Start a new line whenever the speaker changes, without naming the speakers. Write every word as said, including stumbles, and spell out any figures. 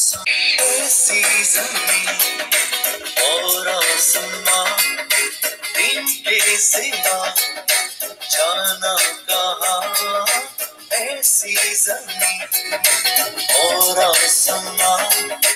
ऐसी ज़मीं और आसमां, इनके सिवा जाना कहाँ। ऐसी ज़मीं और आसमां,